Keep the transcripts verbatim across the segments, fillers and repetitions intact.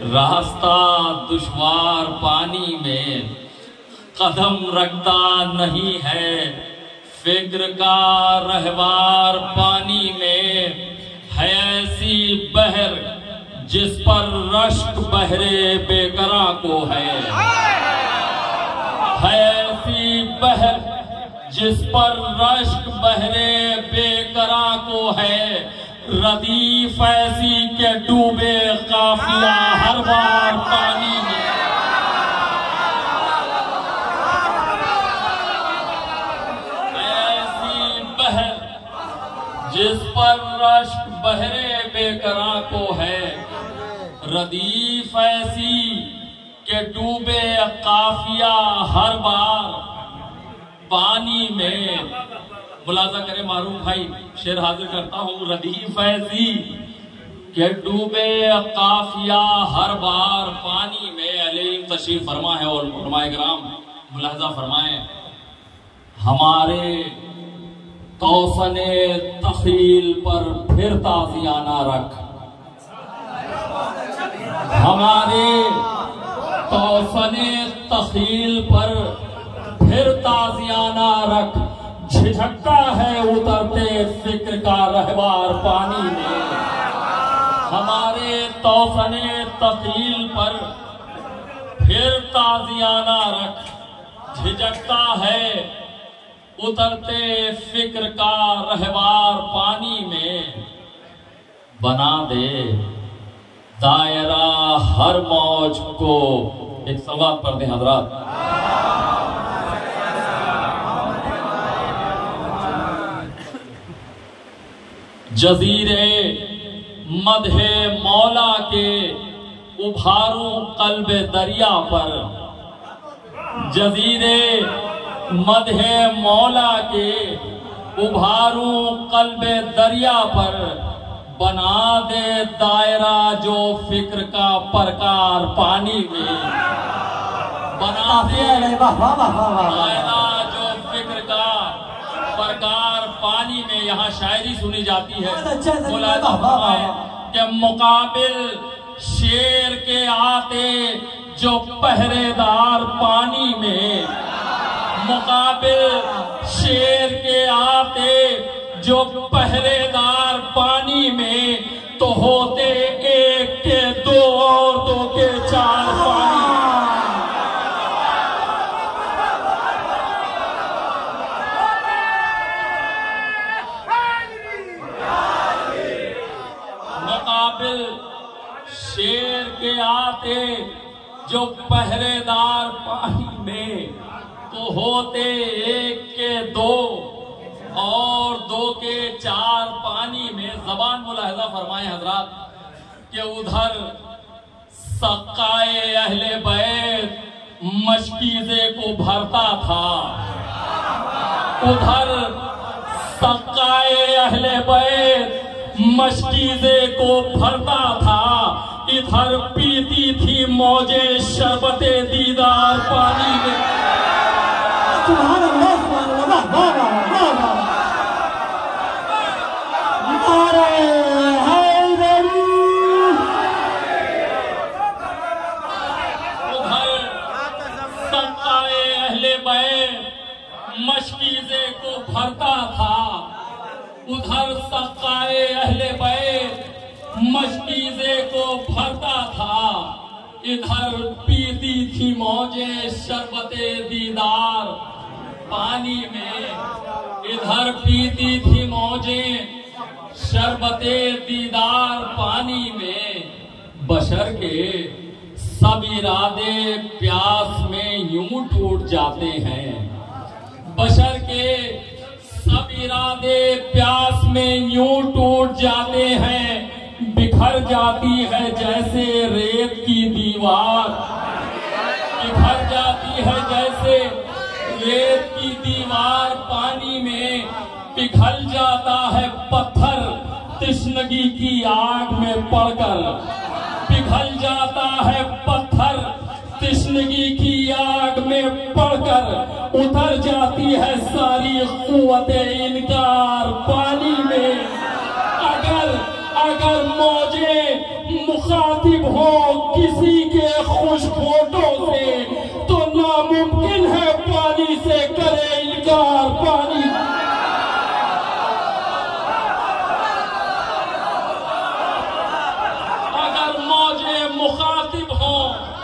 रास्ता दुश्वार पानी में, कदम रखता नहीं है फिक्र का रहवार पानी में। है ऐसी बहर जिस पर रश्क बहरे बेकरा को है, है ऐसी बहर जिस पर रश्क बहरे बेकरा को है। रदीफ ऐसी के डूबे काफिला हर बार पानी में। ऐसी बहर जिस पर रश्क बहरे बेकरा को है। रदीफ ऐसी के डूबे काफिया हर बार पानी में। मुलाजा करे मारूफ भाई, शेर हाजिर करता हूँ। रदीफ ऐसी के डूबे काफिया हर बार पानी में। अलैहिम तशरीफ फरमा है और उलमाए किराम मुलाजा फरमाए, हमारे तौसने तखील पर फिर ताजियाना रख, हमारे तौसने तखील पर फिर ताजियाना रख। झिझकता है उतरते फिक्र का रहवार पानी में। हमारे तौसने तखील पर फिर ताजियाना रख। झिझकता है उतरते फिक्र का रहवार पानी में। बना दे दायरा हर मौज को। एक सवाल पढ़ दें हजरात। जजीरे मदहे मौला के उभारू कल्बे दरिया पर। जजीरे मदहे मौला के उभारू कल्बे दरिया पर। बना दे दायरा जो फिक्र का परकार पानी में। बना दे दायरा जो फिक्र का परकार पानी में। यहाँ शायरी सुनी जाती है कि मुकाबिल शेर के आते जो पहरेदार पानी में। मुकाबिल शेर के आते जो पहरेदार पानी में। तो होते एक के दो और दो के चार पानी में। मुकाबिल शेर के आते जो पहरेदार पानी में। तो होते एक के दो और दो के चार पानी में। जबान मुलाहिजा फरमाए हजरात कि उधर सक्काए अहले बैत मशकीज़े को भरता था। उधर सक्काए अहले बैत मशकीज़े को भरता था। इधर पीती थी मौजे शरबते दीदार पानी में। सुभान अल्लाह, सुभान अल्लाह, वाह वाह वाह वाह। नारे हैदरी। उधर सक्काए अहले बैत मशकीज़े को भरता था। उधर सक्काए अहले बैत मशकीज़े को भरता था। इधर पीती थी मौजे शरबते दीदार पानी में। इधर पीती थी मौजे शरबते दीदार पानी में। बशर के सब इरादे प्यास में यूं टूट जाते हैं। बशर के सब इरादे प्यास में यूं टूट जाते हैं। बिखर जाती है जैसे रेत की दीवार। बिखर जाती है जैसे रेत की दीवार पानी में। पिघल जाता है पत्थर तिश्नगी की आग में पड़कर। पिघल जाता है पत्थर तिश्नगी की आग में पड़कर। उतर जाती है सारी कुव्वते इनकार पानी में। अगर अगर मौजे मुख मुखातिब हो किसी के खुश फोटो से तो नामुमकिन है पानी से करे इनकार। पानी अगर मौजे मुखातिब हो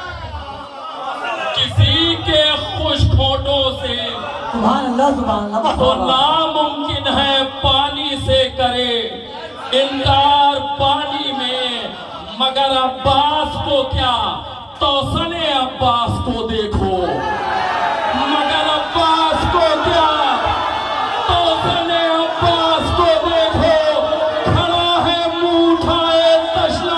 किसी के खुश फोटो से सुभान अल्लाह सुभान अल्लाह तो नामुमकिन है पानी से करे इनकार। पानी में मगर अब्बास को क्या तौसने अब्बास को देखो, मगर अब्बास को क्या तौसने अब्बास को देखो। खड़ा है मुंह उठाए तशना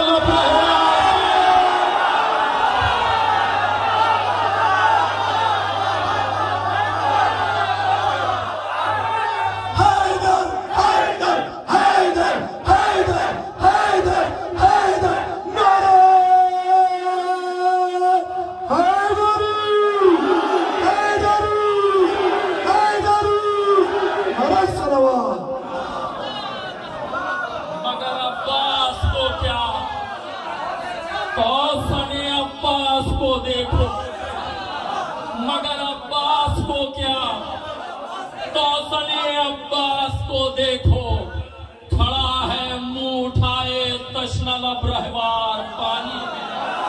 तौसने अब्बास को देखो, मगर अब्बास को क्या तौसने अब्बास को देखो। खड़ा है मुंह उठाए तशना लब रहवार पानी में,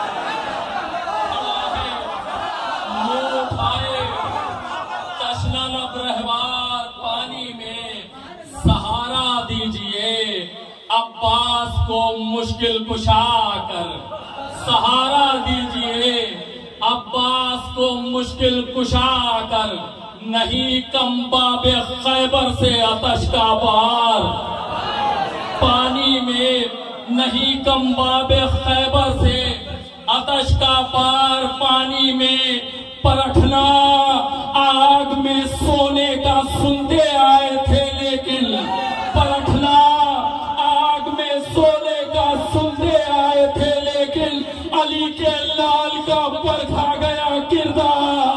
खड़ा है मुंह उठाए तशना लब रहवार पानी में। सहारा दीजिए अब्बास को मुश्किल कुशा कर, सहारा दीजिए अब्बास को मुश्किल कुशा कर। नहीं कम बाबे खैबर से आतश का बार पानी में, नहीं कम बाबे खैबर से आतश का बार पानी में। परखना आग में सोने का सुनते आए थे लेकिन परखना आग में सोने का सुनते आए थे लेकिन अली के लाल का परखा गया किरदार।